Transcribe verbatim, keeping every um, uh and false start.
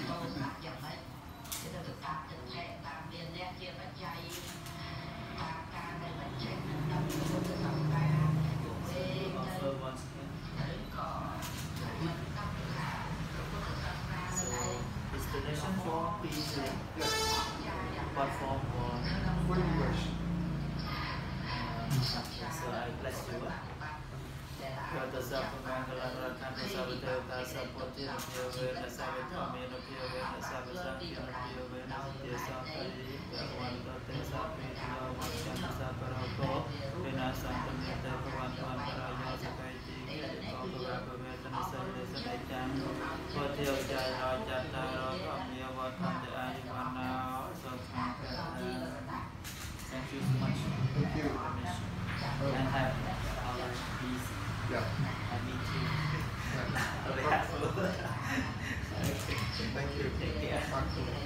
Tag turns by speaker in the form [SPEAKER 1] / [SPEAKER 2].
[SPEAKER 1] Destination for B E C. Yes. What form for
[SPEAKER 2] full English?
[SPEAKER 1] Uh, so I bless you. Kata sapu manggalan ratna sapu teta sapu tira piyawe na sapu kami na piyawe na sapu sangki na piyawe na satya sangkari kawan kate sapu piyawe na sapu roko bina santam nita kawan kawan paraya sakai tinggi kau beberapa betan sahaja sadai jam kau tiap jaya raja taro kami awak kante ayu mana so thank you so much.
[SPEAKER 2] Thank you.
[SPEAKER 1] And have our peace.
[SPEAKER 2] Yeah.
[SPEAKER 1] And me too.
[SPEAKER 2] Yeah.
[SPEAKER 1] Thank you.
[SPEAKER 2] Thank you.